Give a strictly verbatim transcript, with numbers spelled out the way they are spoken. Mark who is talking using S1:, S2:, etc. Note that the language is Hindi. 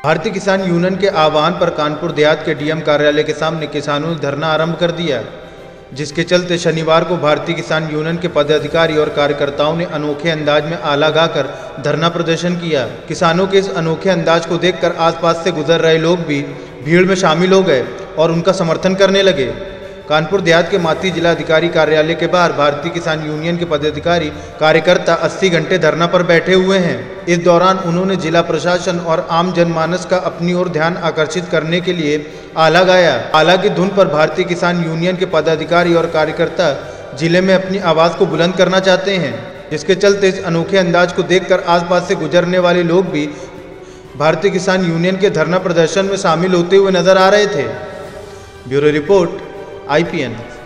S1: भारतीय किसान यूनियन के आह्वान पर कानपुर देहात के डीएम कार्यालय के सामने किसानों ने धरना आरंभ कर दिया, जिसके चलते शनिवार को भारतीय किसान यूनियन के पदाधिकारी और कार्यकर्ताओं ने अनोखे अंदाज में आला गाकर धरना प्रदर्शन किया। किसानों के इस अनोखे अंदाज को देखकर आसपास से गुजर रहे लोग भी भीड़ में शामिल हो गए और उनका समर्थन करने लगे। कानपुर देहात के माती जिला अधिकारी कार्यालय के बाहर भारतीय किसान यूनियन के पदाधिकारी कार्यकर्ता अस्सी घंटे धरना पर बैठे हुए हैं। इस दौरान उन्होंने जिला प्रशासन और आम जनमानस का अपनी ओर ध्यान आकर्षित करने के लिए आला गाया। आला की धुन पर भारतीय किसान यूनियन के पदाधिकारी और कार्यकर्ता जिले में अपनी आवाज़ को बुलंद करना चाहते हैं, जिसके चलते इस अनोखे अंदाज को देखकर आसपास से गुजरने वाले लोग भी भारतीय किसान यूनियन के धरना प्रदर्शन में शामिल होते हुए नजर आ रहे थे। Bureau report I P N.